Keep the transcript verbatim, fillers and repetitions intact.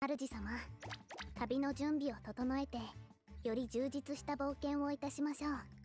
主様、旅の準備を整えてより充実した冒険をいたしましょう。